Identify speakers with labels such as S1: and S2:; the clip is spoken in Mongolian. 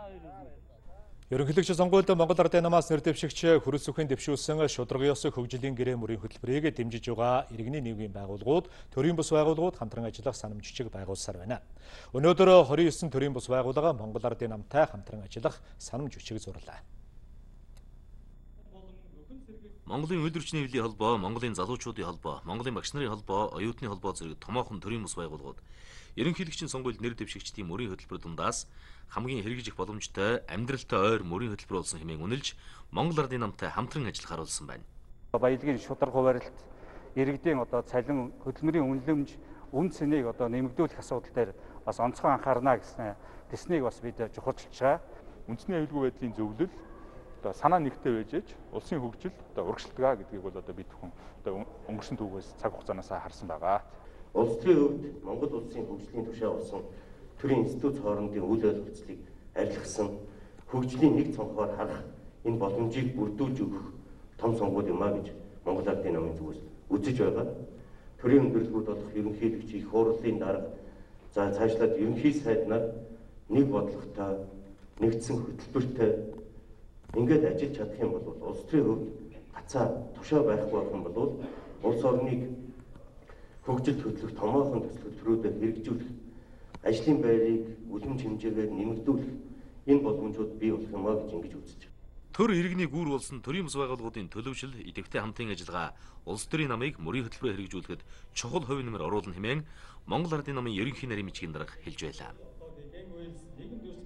S1: Ерөнхийлөгч сонгуульд Монгол Ардын намаас нэр дэвшигч хөрөлс үхэн дэвшүүлсэн шударга ёс хөгжлийн гэрээ мөрийн хөтөлбөрийг дэмжиж байгаа иргэний нийгмийн байгууллагууд, төрийн бус байгууллагууд хамтран ажиллах санамж жижиг байгуулсаар байна. Өнөөдөр 29 төрийн бус байгууллага Монгол Ардын намтай хамтран ажиллах санамж жижиг зурлаа.
S2: Монголын үйлдвэрчний хэвлэлийн холбоо, Монголын залуучуудын холбоо, Монголын багш нарын холбоо, оюутны холбоо зэрэг томоохон төрийн бус байгууллагууд ерөнхийлөгчийн сонгуульд нэр дэвшигчдийн мөрийн хөтөлбөр дундаас хамгийн хэрэгжих боломжтой амьдралтай ойр мөрийн хөтөлбөр болсон хэмээн үнэлж Монгол Ардын намтай хамтран ажиллахаар болсон байна.
S3: Баялагын шударга хуваарлалт, иргэдийн цалин хөдөлмөрийн үнэлэмж, үн цэнийг нэмэгдүүлэх асуудал дээр бас онцгой анхаарна гэсэн тэснийг бас бид чухалчилж байгаа.
S4: Үндэсний аюулгүй байдлын зөвлөл санаа нэгтэй байж улсын хөгжил урагшилтгаа гэдгийг бол бид бүхэн өнгөрсөн түүхээс цаг хугацаанаас харсан байгаа.
S5: Улс төрийн хувьд Монгол улсын хөгжлийн тушаа болсон төрийн институт хоорондын үйл ойлголцлыг арилгасан хөгжлийн нэг цонхоор харах энэ боломжийг бүрдүүлж өгөх том сонгуул юм а гэж Монгол Ардын намын зүгээс үзэж байгаа. Төрийн өндөрлгүүд болох ерөнхийлөгч их хурлын дарга цаашлаад ерөнхий сайднаар нэг бодлоготой нэгдсэн хөтөлбөртэй ингээд ажиллаж чадах юм бол улс төрийн хувьд гацаа тушаа байхгүй байх юм бол улс орныг хөгжилд хөтлөх томоохон төсөл хөтөлбөрүүдэд хэрэгжүүлэх ажлын байрыг үлэмж хэмжээгээр нэмэгдүүлэх энэ боломжууд бий болох юм а гэж ингэж үзэж байна.
S2: Төр иргэний гүр болсон төрийн бус байгууллагуудын төлөвшил, идэвхтэй хамтын ажиллагаа улс төрийн намыг мөрийн хөтөлбөрөөр хэрэгжүүлэхэд чухал хувь нэмэр оруулна хэмээн Монгол Ардын намын ерөнхий нарийн бичгийн дарга хэлж байлаа.